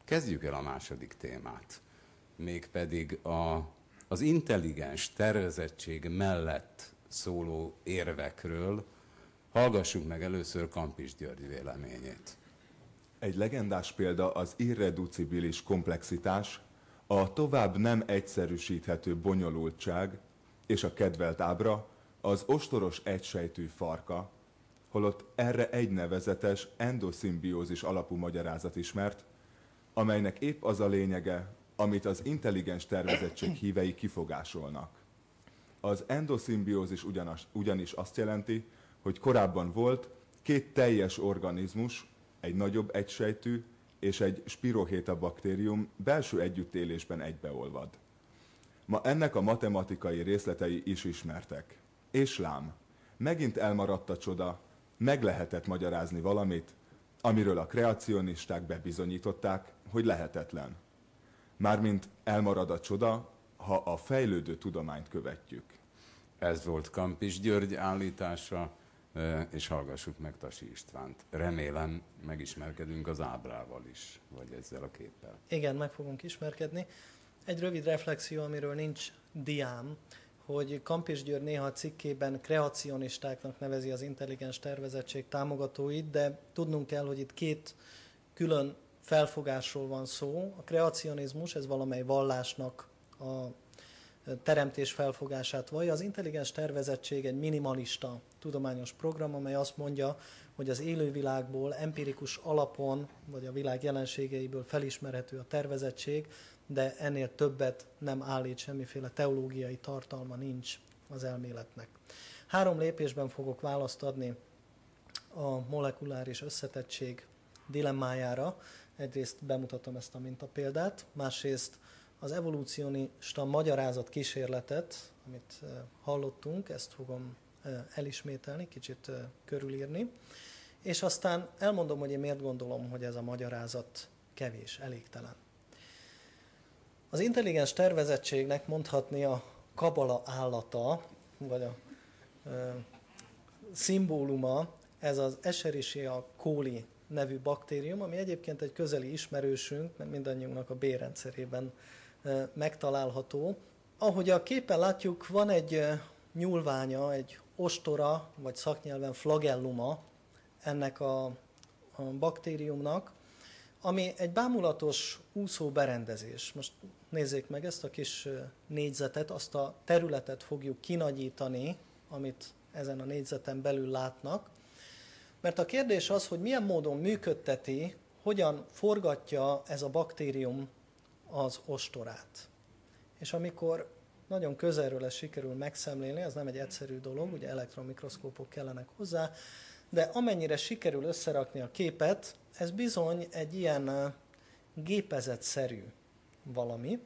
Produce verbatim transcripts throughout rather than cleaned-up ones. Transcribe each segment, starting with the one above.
Kezdjük el a második témát, mégpedig a, az intelligens tervezettség mellett szóló érvekről. Hallgassuk meg először Kampis György véleményét. Egy legendás példa az irreducibilis komplexitás, a tovább nem egyszerűsíthető bonyolultság és a kedvelt ábra az ostoros egysejtű farka, holott erre egy nevezetes endoszimbiózis alapú magyarázat ismert, amelynek épp az a lényege, amit az intelligens tervezettség hívei kifogásolnak. Az endoszimbiózis ugyanis, ugyanis azt jelenti, hogy korábban volt két teljes organizmus, egy nagyobb egysejtű és egy spirohéta baktérium belső együttélésben egybeolvad. Ma ennek a matematikai részletei is ismertek. És lám, megint elmaradt a csoda, meg lehetett magyarázni valamit, amiről a kreacionisták bebizonyították, hogy lehetetlen. Mármint elmarad a csoda, ha a fejlődő tudományt követjük. Ez volt Kampis György állítása, és hallgassuk meg Tasi Istvánt. Remélem megismerkedünk az ábrával is, vagy ezzel a képpel. Igen, meg fogunk ismerkedni. Egy rövid reflexió, amiről nincs diám, hogy Kampis György néha a cikkében kreacionistáknak nevezi az intelligens tervezettség támogatóit, de tudnunk kell, hogy itt két külön felfogásról van szó. A kreacionizmus, ez valamely vallásnak a teremtés felfogását vallja. Az intelligens tervezettség egy minimalista tudományos program, amely azt mondja, hogy az élővilágból empirikus alapon, vagy a világ jelenségeiből felismerhető a tervezettség, de ennél többet nem állít, semmiféle teológiai tartalma nincs az elméletnek. Három lépésben fogok választ adni a molekuláris összetettség dilemmájára. Egyrészt bemutatom ezt a mintapéldát, másrészt az evolúcionista magyarázat kísérletet, amit hallottunk, ezt fogom elismételni, kicsit körülírni, és aztán elmondom, hogy én miért gondolom, hogy ez a magyarázat kevés, elégtelen. Az intelligens tervezettségnek mondhatni a kabala állata, vagy a e, szimbóluma, ez az Escherichia coli nevű baktérium, ami egyébként egy közeli ismerősünk, mert mindannyiunknak a bérrendszerében e, megtalálható. Ahogy a képen látjuk, van egy e, nyúlványa, egy ostora, vagy szaknyelven flagelluma ennek a, a baktériumnak, ami egy bámulatos úszó berendezés. Most nézzék meg ezt a kis négyzetet, azt a területet fogjuk kinagyítani, amit ezen a négyzeten belül látnak. Mert a kérdés az, hogy milyen módon működteti, hogyan forgatja ez a baktérium az ostorát. És amikor nagyon közelről ezt sikerül megszemlélni, ez nem egy egyszerű dolog, ugye elektronmikroszkópok kellenek hozzá, de amennyire sikerül összerakni a képet, ez bizony egy ilyen gépezetszerű valami,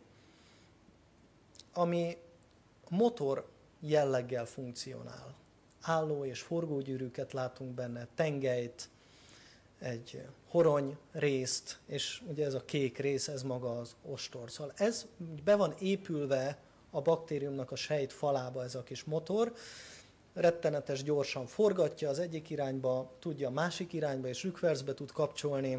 ami motor jelleggel funkcionál. Álló és forgógyűrűket látunk benne, tengelyt, egy horony részt, és ugye ez a kék rész, ez maga az ostor. Szóval ez be van épülve a baktériumnak a sejt falába ez a kis motor, rettenetes gyorsan forgatja az egyik irányba, tudja a másik irányba, és rükvercbe tud kapcsolni.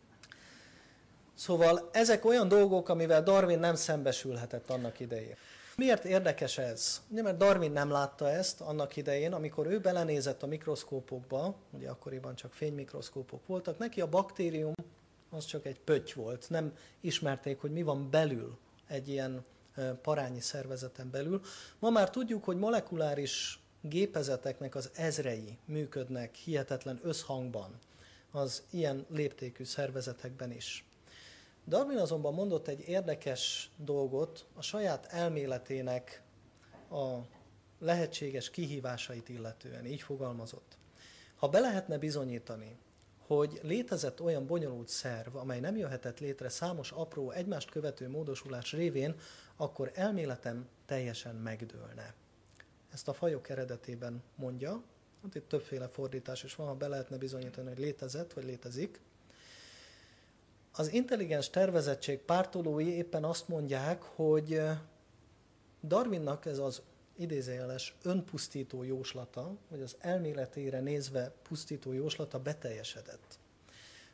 Szóval ezek olyan dolgok, amivel Darwin nem szembesülhetett annak idején. Miért érdekes ez? Ugye, mert Darwin nem látta ezt annak idején, amikor ő belenézett a mikroszkópokba, ugye akkoriban csak fénymikroszkópok voltak, neki a baktérium az csak egy pötty volt, nem ismerték, hogy mi van belül egy ilyen parányi szervezeten belül. Ma már tudjuk, hogy molekuláris gépezeteknek az ezrei működnek hihetetlen összhangban az ilyen léptékű szervezetekben is. Darwin azonban mondott egy érdekes dolgot a saját elméletének a lehetséges kihívásait illetően, így fogalmazott. Ha be lehetne bizonyítani, hogy létezett olyan bonyolult szerv, amely nem jöhetett létre számos apró, egymást követő módosulás révén, akkor elméletem teljesen megdőlne. Ezt a fajok eredetében mondja, hát itt többféle fordítás is van, ha be lehetne bizonyítani, hogy létezett, vagy létezik. Az intelligens tervezettség pártolói éppen azt mondják, hogy Darwinnak ez az idézőjeles önpusztító jóslata, vagy az elméletére nézve pusztító jóslata beteljesedett.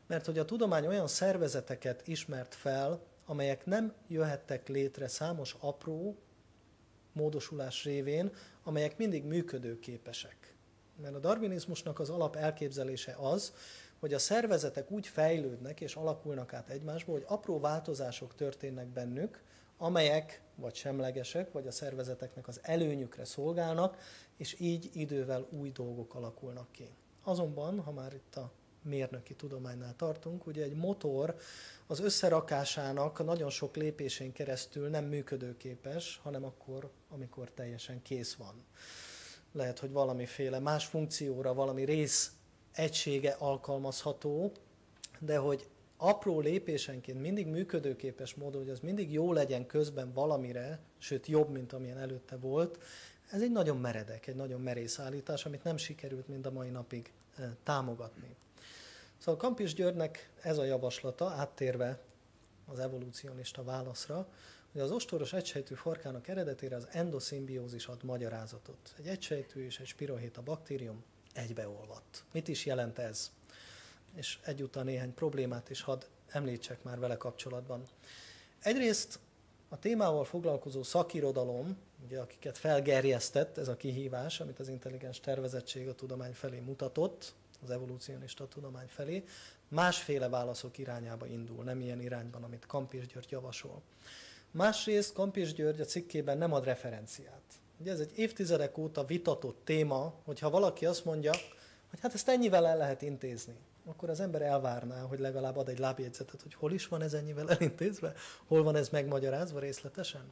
Mert hogy a tudomány olyan szervezeteket ismert fel, amelyek nem jöhettek létre számos apró módosulás révén, amelyek mindig működőképesek. Mert a darwinizmusnak az alap elképzelése az, hogy a szervezetek úgy fejlődnek és alakulnak át egymásba, hogy apró változások történnek bennük, amelyek vagy semlegesek, vagy a szervezeteknek az előnyükre szolgálnak, és így idővel új dolgok alakulnak ki. Azonban, ha már itt a mérnöki tudománynál tartunk, ugye egy motor az összerakásának nagyon sok lépésén keresztül nem működőképes, hanem akkor, amikor teljesen kész van. Lehet, hogy valamiféle más funkcióra valami rész egysége alkalmazható, de hogy apró lépésenként mindig működőképes módon, hogy az mindig jó legyen közben valamire, sőt jobb, mint amilyen előtte volt, ez egy nagyon meredek, egy nagyon merész állítás, amit nem sikerült mind a mai napig támogatni. Szóval Kampis Györgynek ez a javaslata, áttérve az evolúcionista válaszra, hogy az ostoros egysejtű farkának eredetére az endoszimbiózis ad magyarázatot. Egy egysejtű és egy spirohéta baktérium egybeolvadt. Mit is jelent ez? És egyúttal néhány problémát is hadd említsek már vele kapcsolatban. Egyrészt a témával foglalkozó szakirodalom, ugye, akiket felgerjesztett ez a kihívás, amit az intelligens tervezettség a tudomány felé mutatott, az evolúcionista tudomány felé, másféle válaszok irányába indul, nem ilyen irányban, amit Kampis György javasol. Másrészt Kampis György a cikkében nem ad referenciát. Ugye ez egy évtizedek óta vitatott téma, hogyha valaki azt mondja, hogy hát ezt ennyivel el lehet intézni, akkor az ember elvárná, hogy legalább ad egy lábjegyzetet, hogy hol is van ez ennyivel elintézve, hol van ez megmagyarázva részletesen.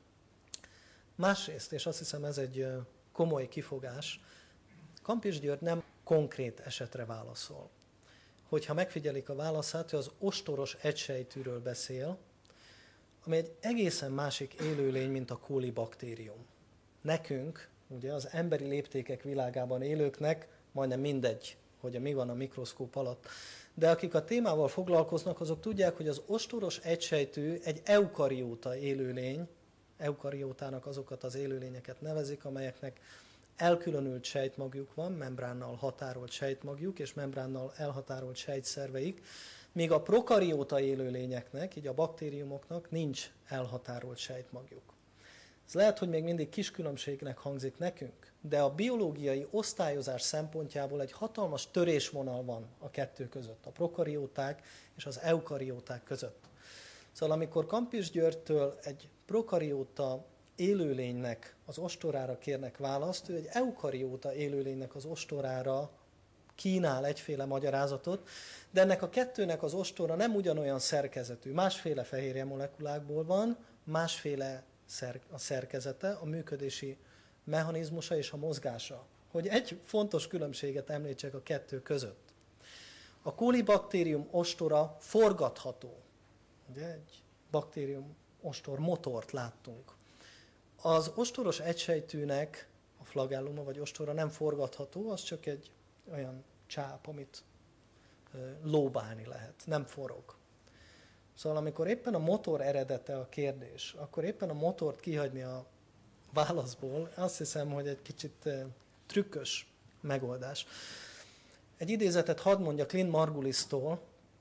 Másrészt, és azt hiszem ez egy komoly kifogás, Kampis György nem konkrét esetre válaszol. Hogyha megfigyelik a válaszát, hogy az ostoros egysejtűről beszél, ami egy egészen másik élőlény, mint a kólibaktérium. Nekünk, ugye az emberi léptékek világában élőknek majdnem mindegy, hogy mi van a mikroszkóp alatt. De akik a témával foglalkoznak, azok tudják, hogy az ostoros egysejtű egy eukarióta élőlény, eukariótának azokat az élőlényeket nevezik, amelyeknek elkülönült sejtmagjuk van, membránnal határolt sejtmagjuk és membránnal elhatárolt sejtszerveik, míg a prokarióta élőlényeknek, így a baktériumoknak nincs elhatárolt sejtmagjuk. Ez lehet, hogy még mindig kis különbségnek hangzik nekünk, de a biológiai osztályozás szempontjából egy hatalmas törésvonal van a kettő között, a prokarióták és az eukarióták között. Szóval amikor Kampis Györgytől egy prokarióta élőlénynek az ostorára kérnek választ, ő egy eukarióta élőlénynek az ostorára kínál egyféle magyarázatot, de ennek a kettőnek az ostora nem ugyanolyan szerkezetű. Másféle fehérje molekulákból van, másféle a szerkezete, a működési mechanizmusa és a mozgása. Hogy egy fontos különbséget említsek a kettő között. A kólibaktérium ostora forgatható. Ugye egy baktérium ostor motort láttunk. Az ostoros egysejtűnek a flagelluma vagy ostora nem forgatható, az csak egy olyan csáp, amit lóbálni lehet, nem forog. Szóval amikor éppen a motor eredete a kérdés, akkor éppen a motort kihagyni a válaszból, azt hiszem, hogy egy kicsit trükkös megoldás. Egy idézetet hadd mondjak Clint Margulies-tól,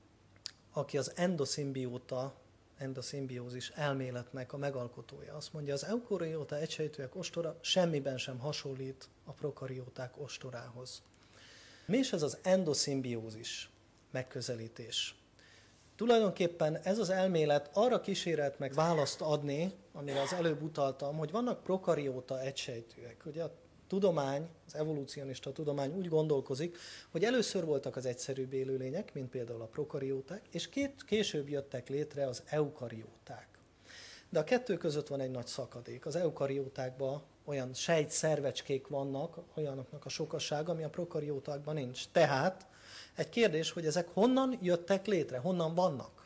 aki az endoszimbióta, endoszimbiózis elméletnek a megalkotója. Azt mondja, az eukarióta egysejtűek ostora semmiben sem hasonlít a prokarióták ostorához. Mi is ez az endoszimbiózis megközelítés? Tulajdonképpen ez az elmélet arra kísérelt meg választ adni, amire az előbb utaltam, hogy vannak prokarióta egysejtűek. Ugye a tudomány, az evolúcionista tudomány úgy gondolkozik, hogy először voltak az egyszerűbb élőlények, mint például a prokarióták, és két, később jöttek létre az eukarióták. De a kettő között van egy nagy szakadék. Az eukariótákban olyan sejtszervecskék vannak, olyanoknak a sokassága, ami a prokariótákban nincs. Tehát egy kérdés, hogy ezek honnan jöttek létre, honnan vannak.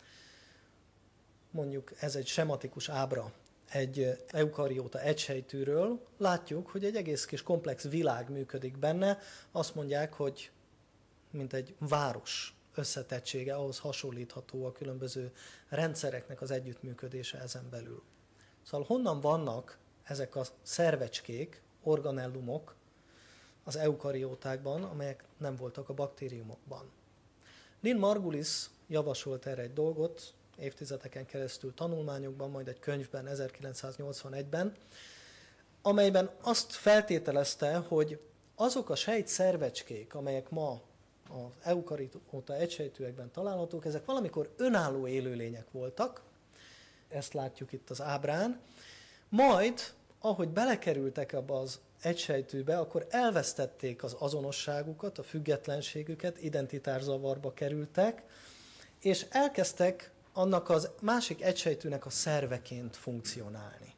Mondjuk ez egy sematikus ábra egy eukarióta egysejtűről. Látjuk, hogy egy egész kis komplex világ működik benne. Azt mondják, hogy mint egy város összetettsége, ahhoz hasonlítható a különböző rendszereknek az együttműködése ezen belül. Szóval honnan vannak ezek a szervecskék, organellumok az eukariótákban, amelyek nem voltak a baktériumokban. Lynn Margulis javasolt erre egy dolgot, évtizedeken keresztül tanulmányokban, majd egy könyvben ezerkilencszáznyolcvanegyben, amelyben azt feltételezte, hogy azok a sejtszervecskék, amelyek ma az eukariota egysejtűekben találhatók, ezek valamikor önálló élőlények voltak, ezt látjuk itt az ábrán, majd, ahogy belekerültek abba az egysejtűbe, akkor elvesztették az azonosságukat, a függetlenségüket, identitászavarba kerültek, és elkezdtek annak az másik egysejtűnek a szerveként funkcionálni.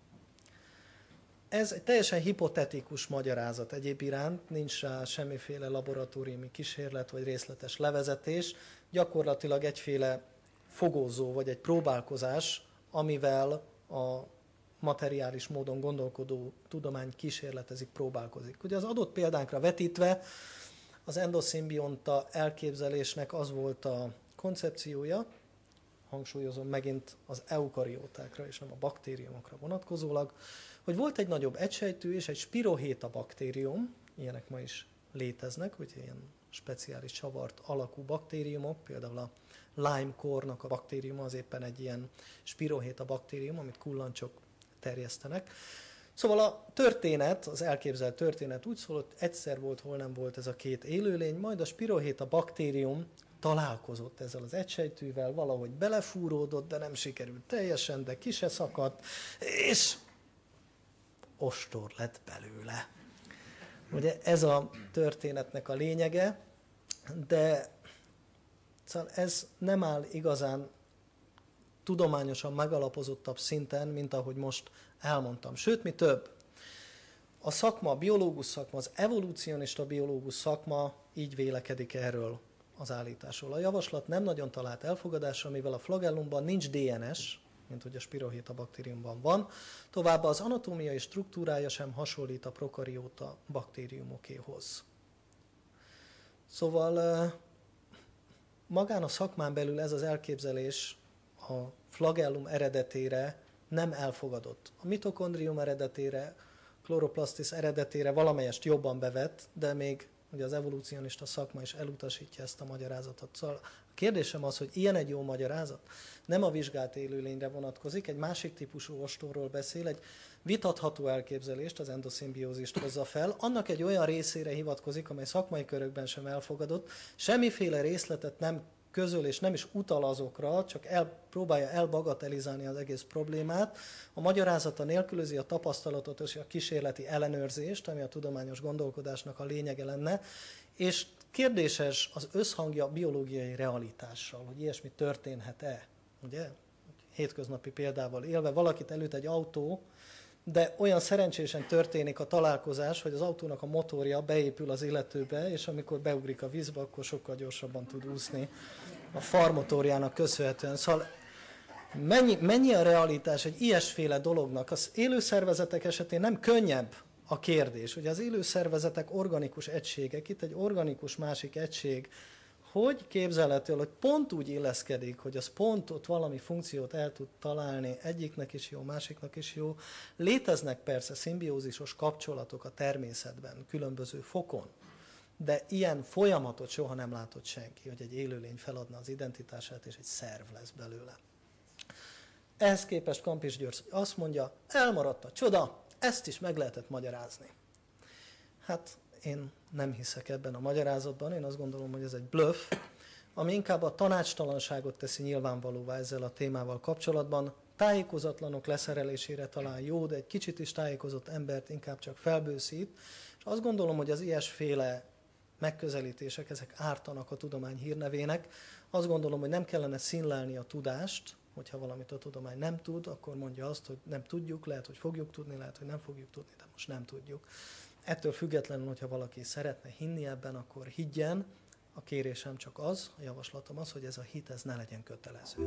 Ez egy teljesen hipotetikus magyarázat egyéb iránt, nincs rá semmiféle laboratóriumi kísérlet vagy részletes levezetés, gyakorlatilag egyféle fogózó vagy egy próbálkozás, amivel a materiális módon gondolkodó tudomány kísérletezik, próbálkozik. Ugye az adott példánkra vetítve az endoszimbionta elképzelésnek az volt a koncepciója, hangsúlyozom megint az eukariótákra és nem a baktériumokra vonatkozólag, hogy volt egy nagyobb egysejtű és egy spirohéta baktérium, ilyenek ma is léteznek, hogy ilyen speciális csavart alakú baktériumok, például a Lyme-kornak a baktériuma az éppen egy ilyen spirohéta baktérium, amit kullancsok terjesztenek. Szóval a történet, az elképzelt történet úgy szól, hogy egyszer volt, hol nem volt ez a két élőlény, majd a spirohéta baktérium találkozott ezzel az egysejtűvel, valahogy belefúródott, de nem sikerült teljesen, de ki se szakadt, és ostor lett belőle. Ugye ez a történetnek a lényege, de szóval ez nem áll igazán tudományosan megalapozottabb szinten, mint ahogy most elmondtam. Sőt, mi több, a szakma, a biológus szakma, az evolúcionista biológus szakma így vélekedik erről az állításról. A javaslat nem nagyon talált elfogadásra, mivel a flagellumban nincs dé en es, mint hogy a spirohéta baktériumban van, továbbá az anatómiai struktúrája sem hasonlít a prokarióta baktériumokéhoz. Szóval magán a szakmán belül ez az elképzelés a flagellum eredetére nem elfogadott. A mitokondrium eredetére, chloroplastis eredetére valamelyest jobban bevett, de még ugye az evolúcionista szakma is elutasítja ezt a magyarázatot. Szóval a kérdésem az, hogy ilyen egy jó magyarázat nem a vizsgált élőlényre vonatkozik, egy másik típusú ostorról beszél, egy vitatható elképzelést, az endoszimbiózist hozza fel, annak egy olyan részére hivatkozik, amely szakmai körökben sem elfogadott, semmiféle részletet nem közöl és nem is utal azokra, csak el, próbálja elbagatelizálni az egész problémát. A magyarázata nélkülözi a tapasztalatot és a kísérleti ellenőrzést, ami a tudományos gondolkodásnak a lényege lenne, és kérdéses az összhangja biológiai realitással, hogy ilyesmi történhet-e. Ugye? Hétköznapi példával élve valakit elüt egy autó, de olyan szerencsésen történik a találkozás, hogy az autónak a motorja beépül az illetőbe, és amikor beugrik a vízbe, akkor sokkal gyorsabban tud úszni a farmotorjának köszönhetően. Szóval mennyi, mennyi a realitás egy ilyesféle dolognak? Az élőszervezetek esetén nem könnyebb a kérdés. Ugye az élőszervezetek organikus egységek, itt egy organikus másik egység, hogy képzelhető, hogy pont úgy illeszkedik, hogy az pont ott valami funkciót el tud találni, egyiknek is jó, másiknak is jó. Léteznek persze szimbiózisos kapcsolatok a természetben, különböző fokon, de ilyen folyamatot soha nem látott senki, hogy egy élőlény feladna az identitását, és egy szerv lesz belőle. Ehhez képest Kampis György azt mondja, elmaradt a csoda, ezt is meg lehetett magyarázni. Hát én nem hiszek ebben a magyarázatban, én azt gondolom, hogy ez egy bluff, ami inkább a tanácstalanságot teszi nyilvánvalóvá ezzel a témával kapcsolatban. Tájékozatlanok leszerelésére talán jó, de egy kicsit is tájékozott embert inkább csak felbőszít, és azt gondolom, hogy az ilyesféle megközelítések, ezek ártanak a tudomány hírnevének. Azt gondolom, hogy nem kellene színlelni a tudást, hogyha valamit a tudomány nem tud, akkor mondja azt, hogy nem tudjuk, lehet, hogy fogjuk tudni, lehet, hogy nem fogjuk tudni, de most nem tudjuk. Ettől függetlenül, hogyha valaki szeretne hinni ebben, akkor higgyen. A kérésem csak az, a javaslatom az, hogy ez a hit ez ne legyen kötelező.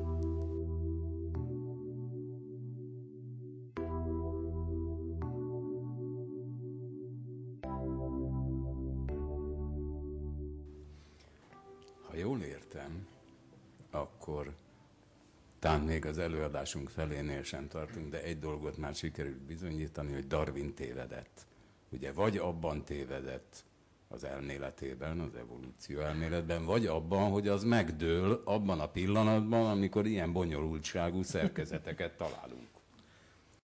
Ha jól értem, akkor talán még az előadásunk felénél sem tartunk, de egy dolgot már sikerült bizonyítani, hogy Darwin tévedett. Ugye vagy abban tévedett, az elméletében, az evolúció elméletben, vagy abban, hogy az megdől abban a pillanatban, amikor ilyen bonyolultságú szerkezeteket találunk.